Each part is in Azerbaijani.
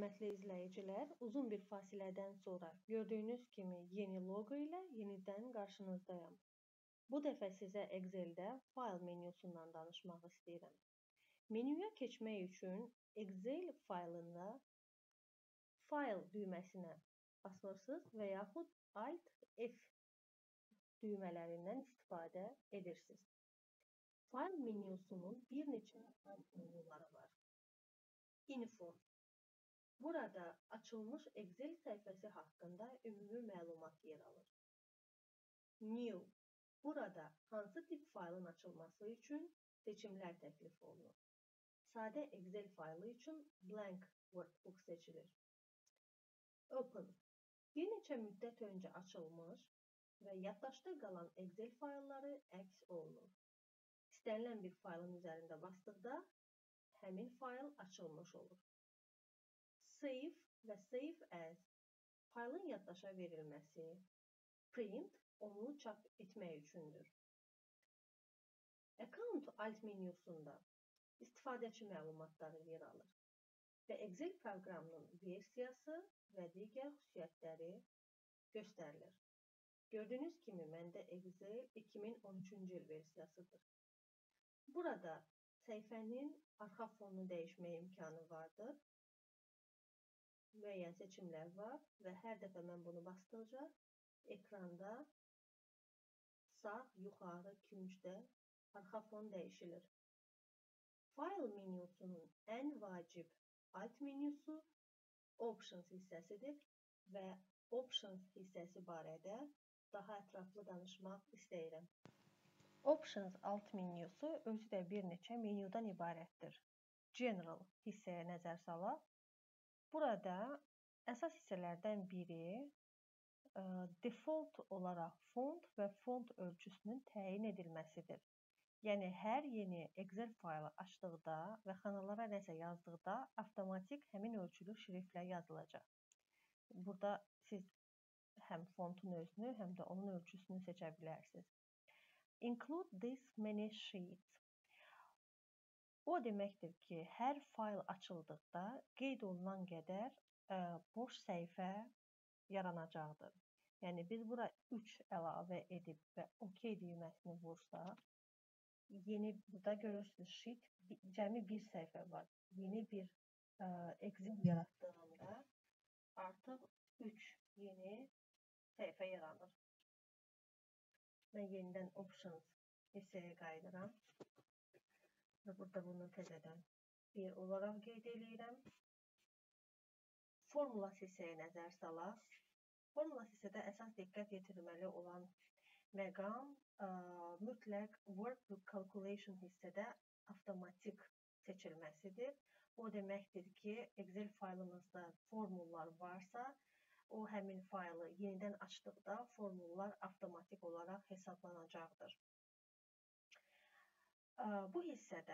Hörmətli izləyicilər, uzun bir fasilədən sonra gördüyünüz kimi yeni loqo ilə yenidən qarşınızdayım. Bu dəfə sizə Excel-də fayl menyusundan danışmaq istəyirəm. Menyuya keçmək üçün Excel faylında fayl düyməsinə basırsınız və yaxud Alt-F düymələrindən istifadə edirsiniz. Fayl menyusunun bir neçə menyuları var. Info. Burada açılmış Excel səhifəsi haqqında ümumi məlumat yer alır. New. Burada hansı tip faylın açılması üçün seçimlər təklif olunur. Sadə Excel faylı üçün blank workbook seçilir. Open. Bir neçə müddət öncə açılmış və yaddaşda qalan Excel faylları əks olunur. İstənilən bir faylın üzərində basdıqda həmin fayl açılmış olur. Save və Save As faylın yaddaşa verilməsi, Print onu çap etmək üçündür. Account alt menyusunda istifadəçi məlumatları yer alır və Excel proqramının versiyası və digər xüsusiyyətləri göstərilir. Gördüyünüz kimi məndə Excel 2013-cü il versiyasıdır. Burada səhifənin arxa fonunu dəyişmək imkanı vardır. Müəyyən seçimlər var və hər dəfə mən bunu basdıqca ekranda sağ yuxarı küncdə arxa fon dəyişilir. Fayl menyusunun ən vacib alt menyusu Options hissəsidir və Options hissəsi barədə daha ətraflı danışmaq istəyirəm. Options alt menyusu özü də bir neçə menyudan ibarətdir. General hissəyə nəzər salaq. Burada əsas hissələrdən biri default olaraq font və font ölçüsünün təyin edilməsidir. Yəni, hər yeni Excel faylı açdıqda və xanalara nəsə yazdıqda avtomatik həmin ölçülü şriftlə yazılacaq. Burada siz həm fontun özünü, həm də onun ölçüsünü seçə bilərsiniz. Include this many sheets. O deməkdir ki, hər fayl açıldıqda qeyd olunan qədər boş səhifə yaranacaqdır. Yəni, biz bura 3 əlavə edib və OK düyməsini vursaq, yeni burada görürsünüz sheet, cəmi bir səhifə var. Yeni bir Excel yaratdığımda artıq 3 yeni səhifə yaranır. Mən yenidən Options hissəyə qayıdıram. Və burada bunu təzədən bir olaraq qeyd edirəm. Formulas hissəyə nəzər salaq. Formulas hissədə əsas diqqət yetirməli olan məqam mütləq Workbook Calculation hissədə avtomatik seçilməsidir. O deməkdir ki, Excel faylınızda formullar varsa, o həmin faylı yenidən açdıqda formullar avtomatik olaraq hesablanacaqdır. Bu hissədə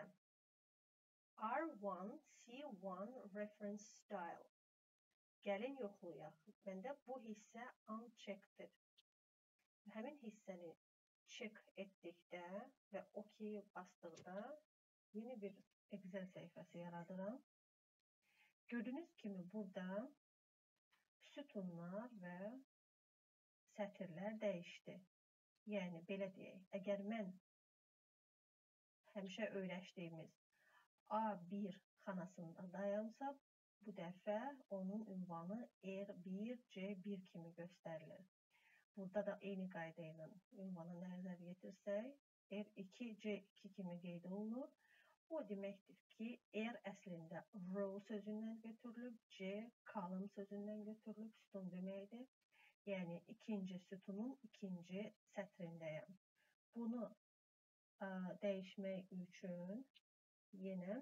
R1, C1 Reference Style. Gəlin yoxlayaq. Məndə bu hissə unchecked-dir. Həmin hissəni check etdikdə və OK basdıqda yeni bir Excel səhifəsi yaradıram. Gördüyünüz kimi burada sütunlar və sətirlər dəyişdi. Yəni, belə deyək, əgər mən həmişə öyrəşdiyimiz A1 xanasında dayansa, bu dəfə onun ünvanı R1, C1 kimi göstərilir. Burada da eyni qayda ilə ünvanı nəzər yetirsək, R2, C2 kimi qeyd olunur. O deməkdir ki, R əslində row sözündən götürülüb, C column sözündən götürülüb, sütun deməkdir. Yəni, ikinci sütunun ikinci sətrindəyəm. Bunu dəyişmək üçün yenə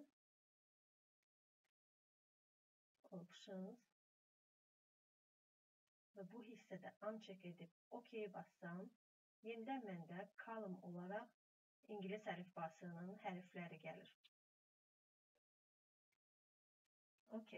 Options və bu hissədə uncheck edib OK bassam, yenidən məndə column olaraq İngilis əlifbasının hərfləri gəlir. OK.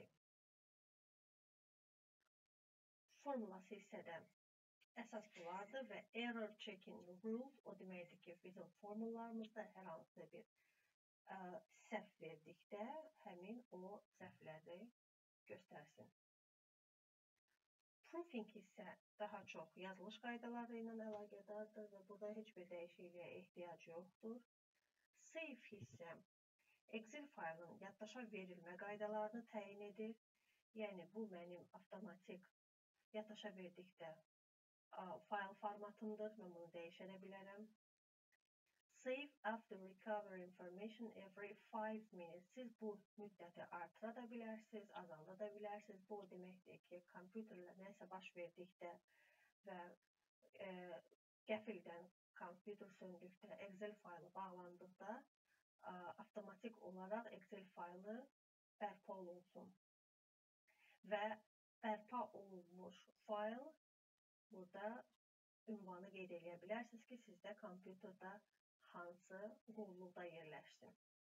Formulas hissədə əsas bulardır və error checking rules, o deməkdir ki, bizim formullarımızda hər hansı bir səhv verdikdə həmin o səhvləri göstərsin. Proofing isə daha çox yazılış qaydaları ilə əlaqədardır və burada heç bir dəyişikliyə ehtiyac yoxdur. Save isə Excel faylın yaddaşa verilmə qaydalarını təyin edir. Yəni, bu mənim avtomatik yaddaşa verdikdə fayl formatımdır. Mən bunu dəyişə bilərəm. Save after recover information every 5 minutes. Siz bu müddəti artıra da bilərsiniz, azalda da bilərsiniz. Bu deməkdir ki, kompüterlə nəsə baş verdikdə və qəfildən kompüter söndükdə, Excel faylı bağlandıqda avtomatik olaraq Excel faylı bərpa olunsun. Və bərpa olunmuş fayl burada ünvanı qeyd edə bilərsiniz ki, sizdə kompüterdə hansı qovluqda yerləşsin.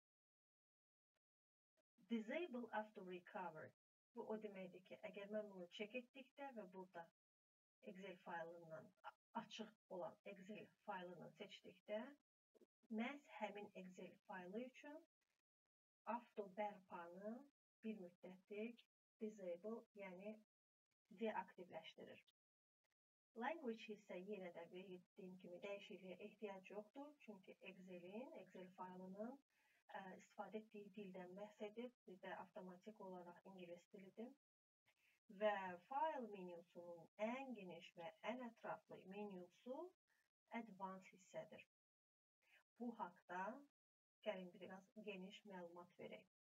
Disable after recover. Bu o deməkdir ki, əgər mən bunu çek etdikdə və burada Excel faylından açıq olan Excel faylını seçdikdə, məhz həmin Excel faylı üçün avto bərpanı bir müddətlik disable, yəni deaktivləşdirir. Language isə yenə də dediyim kimi dəyişikliyə ehtiyac yoxdur. Çünki Excel faylının istifadə etdiyi dildən bəhs edir. Bizdə avtomatik olaraq ingilis dilidir. Və fayl menyusunun ən geniş və ən ətraflı menyusu Advanced hissədir. Bu haqda gəlin biraz geniş məlumat verək.